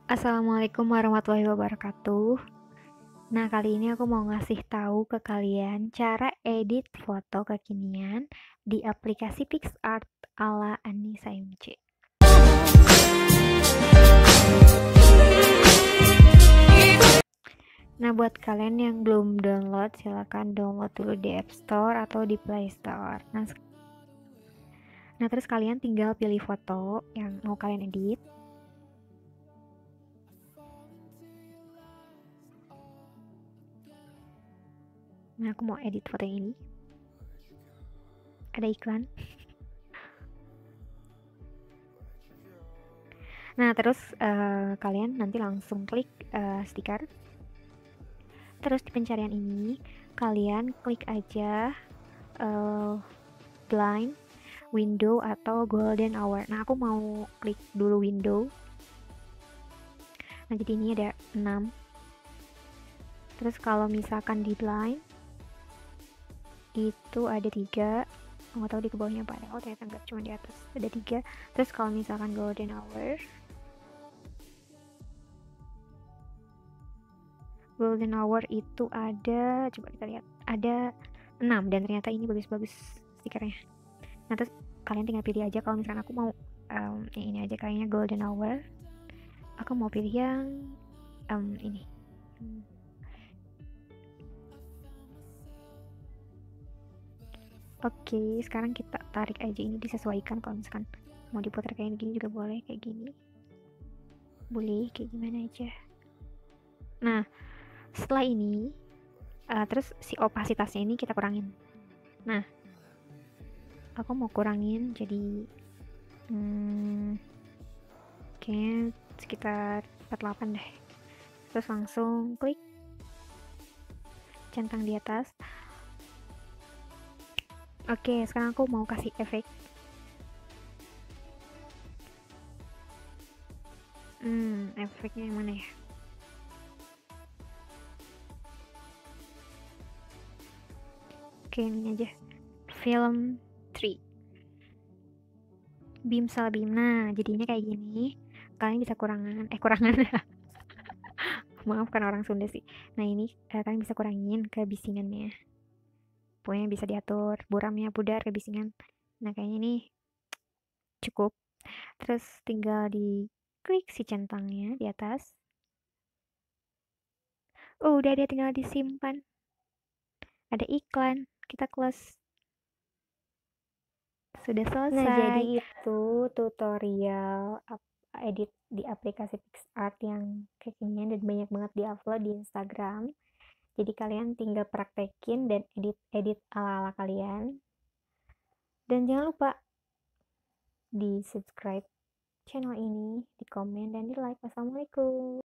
Assalamualaikum warahmatullahi wabarakatuh. Nah, kali ini aku mau ngasih tahu ke kalian cara edit foto kekinian di aplikasi PicsArt ala Anissa MC. Nah, buat kalian yang belum download, silahkan download dulu di App Store atau di Play Store. Nah, terus kalian tinggal pilih foto yang mau kalian edit. Nah, aku mau edit foto yang ini. Ada iklan. Nah, terus kalian nanti langsung klik stiker. Terus di pencarian ini kalian klik aja blind, window, atau golden hour. Nah, aku mau klik dulu window. Nah, jadi ini ada 6. Terus kalau misalkan di blind itu ada 3. Nggak tahu di bawahnya apa ada. Oh, ternyata enggak, cuma di atas ada 3. Terus kalau misalkan golden hour itu ada, coba kita lihat, ada 6, dan ternyata ini bagus-bagus stikernya. Nah, terus kalian tinggal pilih aja. Kalau misalkan aku mau yang ini aja, kayaknya golden hour. Aku mau pilih yang ini. Oke, sekarang kita tarik aja, ini disesuaikan. Kalau misalkan mau diputar kayak gini juga boleh, kayak gini boleh, kayak gimana aja. Nah, setelah ini terus si opasitasnya ini kita kurangin. Nah, aku mau kurangin jadi kayaknya sekitar 48 deh. Terus langsung klik centang di atas. Oke, sekarang aku mau kasih efek. Efeknya yang mana ya? Oke, ini aja. Film 3. Beam salah beam. Nah, jadinya kayak gini. Kalian bisa kurangan. Maaf, kan orang Sunda sih. Nah, ini kalian bisa kurangin kebisingannya. Pokoknya bisa diatur buramnya, pudar, kebisingan. Nah, kayaknya ini cukup. Terus tinggal di klik si centangnya di atas. Oh, udah ada, tinggal disimpan. Ada iklan, kita close. Sudah selesai. Nah, jadi itu tutorial edit di aplikasi PicsArt yang kekinian dan banyak banget diupload di Instagram. Jadi kalian tinggal praktekin dan edit ala-ala kalian. Dan jangan lupa di subscribe channel ini, di komen, dan di like. Wassalamualaikum.